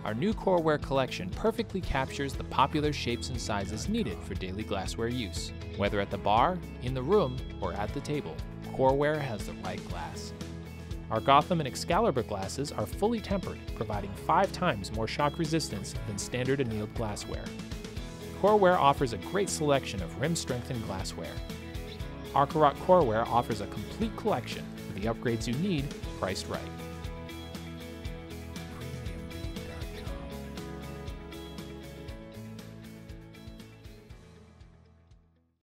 Our new KoreWare collection perfectly captures the popular shapes and sizes needed for daily glassware use. Whether at the bar, in the room, or at the table, KoreWare has the right glass. Our Gotham and Excalibur glasses are fully tempered, providing 5 times more shock resistance than standard annealed glassware. KoreWare offers a great selection of rim-strengthened glassware. Our KoreWare offers a complete collection for the upgrades you need, priced right.